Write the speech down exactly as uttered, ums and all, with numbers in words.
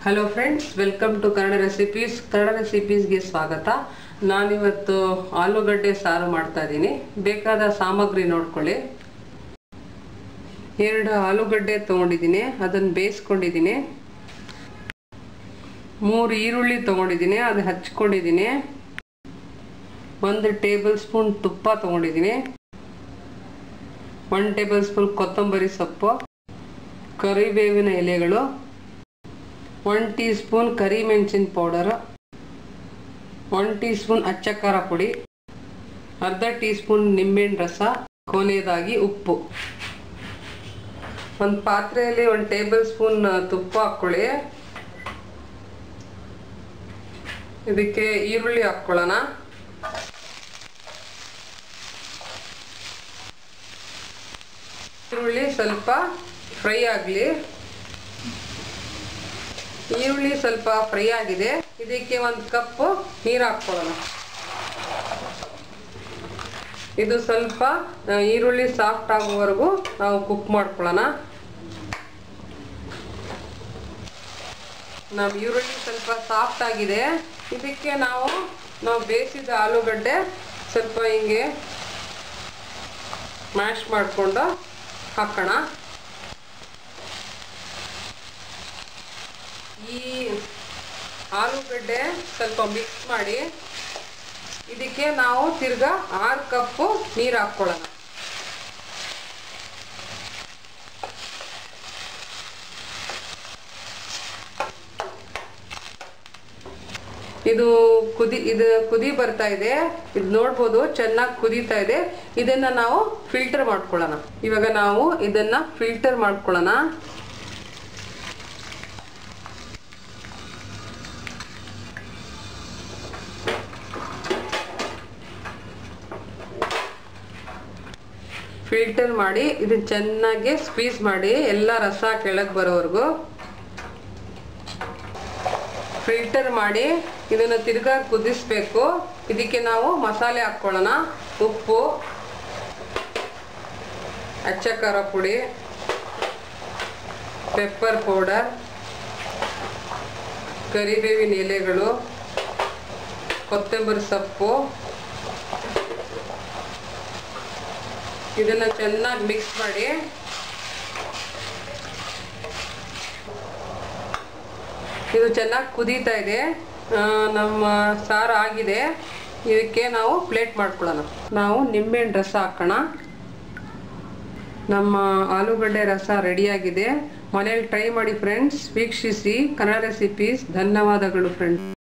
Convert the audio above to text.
Hello friends, welcome to Kannada recipes. Kannada ರೆಸಿಪೀಸ್ಗೆ ಸ್ವಾಗತ. ನಾನಿವತ್ತು ಆಲೂಗಡ್ಡೆ ಸಾರು ಮಾಡ್ತಾ ಇದ್ದೀನಿ. ಬೇಕಾದ ಸಾಮಗ್ರಿ ನೋಡ್ಕೊಳ್ಳಿ. ಎರಡು ಆಲೂಗಡ್ಡೆ ತೊಗೊಂಡಿದ್ದೀನಿ, ಅದನ್ನು ಬೇಯಿಸ್ಕೊಂಡಿದ್ದೀನಿ. ಮೂರು ಈರುಳ್ಳಿ ತೊಗೊಂಡಿದ್ದೀನಿ, ಅದು ಹಚ್ಕೊಂಡಿದ್ದೀನಿ. ಒಂದು ಟೇಬಲ್ ಸ್ಪೂನ್ ತುಪ್ಪ ತೊಗೊಂಡಿದ್ದೀನಿ. ಒಂದು ಟೇಬಲ್ ಸ್ಪೂನ್ ಕೊತ್ತಂಬರಿ ಸೊಪ್ಪು, ಕರಿಬೇವಿನ ಎಲೆಗಳು, ಒನ್ ಟೀ ಸ್ಪೂನ್ ಕರಿಮೆಣಸಿನ ಪೌಡರ್, ಒನ್ ಟೀ ಸ್ಪೂನ್ ಅಚ್ಚ ಖಾರ ಪುಡಿ, ಅರ್ಧ ಟೀ ಸ್ಪೂನ್ ನಿಂಬೆಹಣ್ಣು ರಸ, ಕೊನೆಯದಾಗಿ ಉಪ್ಪು. ಒಂದು ಪಾತ್ರೆಯಲ್ಲಿ ಒಂದು ಟೇಬಲ್ ಸ್ಪೂನ್ ತುಪ್ಪ ಹಾಕ್ಕೊಳ್ಳಿ. ಇದಕ್ಕೆ ಈರುಳ್ಳಿ ಹಾಕ್ಕೊಳ್ಳೋಣ. ಈರುಳ್ಳಿ ಸ್ವಲ್ಪ ಫ್ರೈ ಆಗಲಿ. ಈರುಳ್ಳಿ ಸ್ವಲ್ಪ ಫ್ರೈ ಆಗಿದೆ. ಇದಕ್ಕೆ ಒಂದು ಕಪ್ಪು ನೀರು ಹಾಕ್ಕೊಳ್ಳೋಣ. ಇದು ಸ್ವಲ್ಪ ಈರುಳ್ಳಿ ಸಾಫ್ಟ್ ಆಗುವವರೆಗೂ ನಾವು ಕುಕ್ ಮಾಡ್ಕೊಳ್ಳೋಣ. ನಮ್ಮ ಈರುಳ್ಳಿ ಸ್ವಲ್ಪ ಸಾಫ್ಟ್ ಆಗಿದೆ. ಇದಕ್ಕೆ ನಾವು ನಾವು ಬೇಯಿಸಿದ ಆಲೂಗಡ್ಡೆ ಸ್ವಲ್ಪ ಹಿಂಗೆ ಮ್ಯಾಶ್ ಮಾಡಿಕೊಂಡು ಹಾಕೋಣ. ಈ ಆಲೂಗಡ್ಡೆ ಸ್ವಲ್ಪ ಮಿಕ್ಸ್ ಮಾಡಿ ಇದಕ್ಕೆ ನಾವು ತಿರ್ಗಾ ಆರು ಕಪ್ಪು ನೀರು ಹಾಕ್ಕೊಳ್ಳೋಣ. ಇದು ಕುದಿ ಇದು ಕುದಿ ಬರ್ತಾ ಇದೆ. ಇದು ನೋಡ್ಬೋದು, ಚೆನ್ನಾಗಿ ಕುದೀತಾ ಇದೆ. ಇದನ್ನ ನಾವು ಫಿಲ್ಟರ್ ಮಾಡ್ಕೊಳ್ಳೋಣ. ಇವಾಗ ನಾವು ಇದನ್ನ ಫಿಲ್ಟರ್ ಮಾಡ್ಕೊಳ್ಳೋಣ. ಫಿಲ್ಟರ್ ಮಾಡಿ ಇದನ್ನ ಚೆನ್ನಾಗಿ ಸ್ಕ್ವೀಸ್ ಮಾಡಿ ಎಲ್ಲ ರಸ ಕೆಳಗೆ ಬರೋವರೆಗೂ ಫಿಲ್ಟರ್ ಮಾಡಿ ಇದನ್ನು ತಿರ್ಗಾ ಕುದಿಸ್ಬೇಕು. ಇದಕ್ಕೆ ನಾವು ಮಸಾಲೆ ಹಾಕ್ಕೊಳ್ಳೋಣ. ಉಪ್ಪು, ಅಚ್ಚ ಖಾರ ಪುಡಿ, ಪೆಪ್ಪರ್ ಪೌಡರ್, ಕರಿಬೇವಿನ ಎಲೆಗಳು, ಕೊತ್ತಂಬರಿ ಸೊಪ್ಪು. ಇದನ್ನ ಚೆನ್ನಾಗಿ ಮಿಕ್ಸ್ ಮಾಡಿ ಇದು ಚೆನ್ನಾಗಿ ಕುದೀತಾ ಇದೆ. ನಮ್ಮ ಸಾರು ಆಗಿದೆ. ಇದಕ್ಕೆ ನಾವು ಪ್ಲೇಟ್ ಮಾಡ್ಕೊಳ್ಳೋಣ. ನಾವು ನಿಂಬೆಹಣ್ಣು ರಸ ಹಾಕೋಣ. ನಮ್ಮ ಆಲೂಗಡ್ಡೆ ರಸ ರೆಡಿಯಾಗಿದೆ. ಮನೇಲಿ ಟ್ರೈ ಮಾಡಿ ಫ್ರೆಂಡ್ಸ್. ವೀಕ್ಷಿಸಿ ಕನ್ನಡ ರೆಸಿಪೀಸ್. ಧನ್ಯವಾದಗಳು ಫ್ರೆಂಡ್ಸ್.